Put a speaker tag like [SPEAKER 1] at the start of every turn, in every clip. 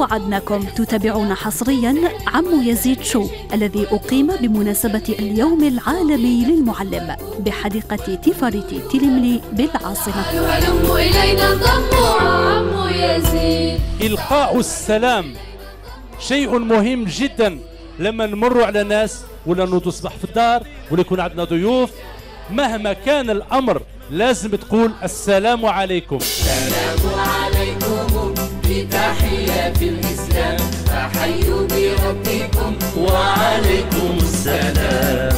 [SPEAKER 1] وعدناكم تتابعون حصريا عمو يزيد شو الذي أقيم بمناسبة اليوم العالمي للمعلم بحديقة تيفاريتي تيليملي بالعاصمة.
[SPEAKER 2] هلموا إلينا انضموا عمو يزيد.
[SPEAKER 3] إلقاء السلام شيء مهم جدا لما نمر على ناس ولا تصبح في الدار ولا يكون عندنا ضيوف، مهما كان الأمر لازم تقول السلام عليكم.
[SPEAKER 2] السلام عليكم بتحيات الإسلام، فحيوا بربكم وعليكم السلام.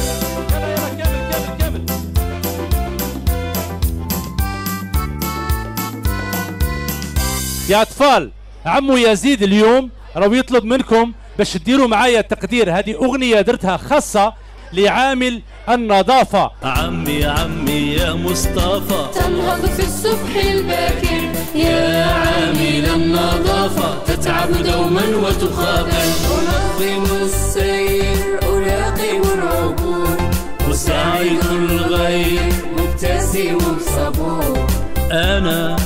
[SPEAKER 3] يا أطفال، عمو يزيد اليوم راهو يطلب منكم باش تديروا معايا التقدير. هذه أغنية درتها خاصة لعامل النظافة.
[SPEAKER 4] عمي يا مصطفى،
[SPEAKER 2] تنهض في الصبح الباكر يا عامل النظافة، تتعب دوما وتخاطر. أنظم السير أراقب العبور، أساعد الغير مبتسم بصبور.
[SPEAKER 4] أنا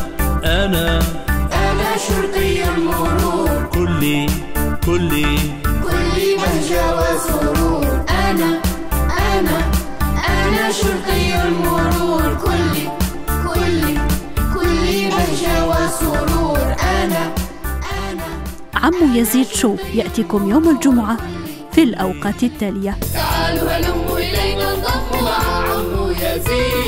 [SPEAKER 2] شرطي المرور،
[SPEAKER 4] كلي
[SPEAKER 2] بهجة وسرور. أنا شرطي المرور، كلي بهجة وسرور. أنا
[SPEAKER 1] عمو يزيد شو يأتيكم يوم الجمعة في الأوقات التالية.
[SPEAKER 2] تعالوا هلموا إلينا انضموا مع عمو يزيد.